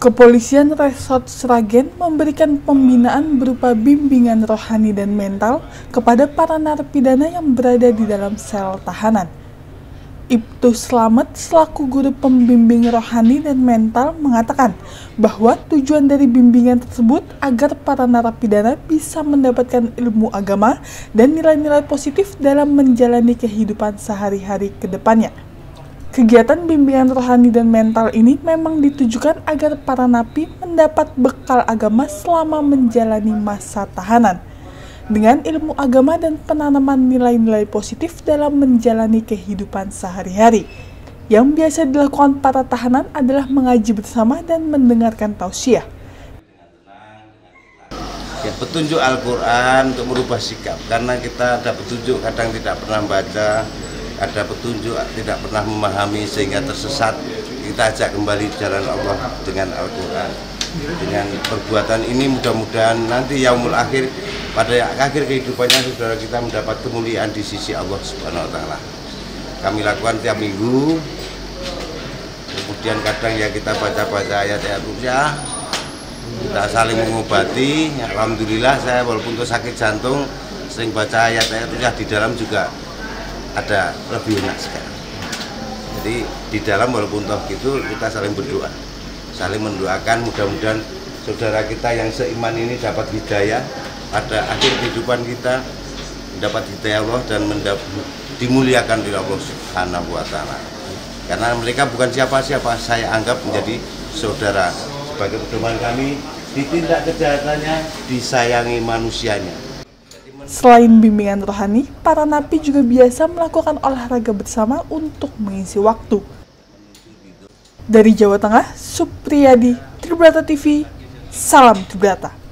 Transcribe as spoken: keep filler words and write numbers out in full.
Kepolisian Resort Sragen memberikan pembinaan berupa bimbingan rohani dan mental kepada para narapidana yang berada di dalam sel tahanan. Ibtu Slamet selaku guru pembimbing rohani dan mental mengatakan bahwa tujuan dari bimbingan tersebut agar para narapidana bisa mendapatkan ilmu agama dan nilai-nilai positif dalam menjalani kehidupan sehari-hari ke depannya. Kegiatan bimbingan rohani dan mental ini memang ditujukan agar para napi mendapat bekal agama selama menjalani masa tahanan, dengan ilmu agama dan penanaman nilai-nilai positif dalam menjalani kehidupan sehari-hari. Yang biasa dilakukan para tahanan adalah mengaji bersama dan mendengarkan tausiah. Ya, petunjuk Al-Quran untuk merubah sikap, karena kita ada petunjuk kadang tidak pernah baca, ada petunjuk tidak pernah memahami sehingga tersesat. Kita ajak kembali jalan Allah dengan Al-Quran. Dengan perbuatan ini mudah-mudahan nanti yaumul akhir, pada akhir kehidupannya saudara kita mendapat kemuliaan di sisi Allah Subhanahu wa taala. Kami lakukan tiap minggu. Kemudian kadang ya kita baca-baca ayat-ayat ruqyah, kita saling mengobati. Alhamdulillah saya walaupun itu sakit jantung sering baca ayat-ayat ruqyah di dalam juga ada lebih enak sekarang. Jadi di dalam walaupun toh gitu kita saling berdoa, saling mendoakan mudah-mudahan saudara kita yang seiman ini dapat hidayah pada akhir kehidupan kita, mendapat hidayah Allah dan dimuliakan oleh Allah Subhanahu wa taala. Karena mereka bukan siapa-siapa, saya anggap menjadi saudara. Sebagai pedoman kami, ditindak kejahatannya, disayangi manusianya. Selain bimbingan rohani, para napi juga biasa melakukan olahraga bersama untuk mengisi waktu. Dari Jawa Tengah, Supriyadi, Tribrata T V, salam Tribrata.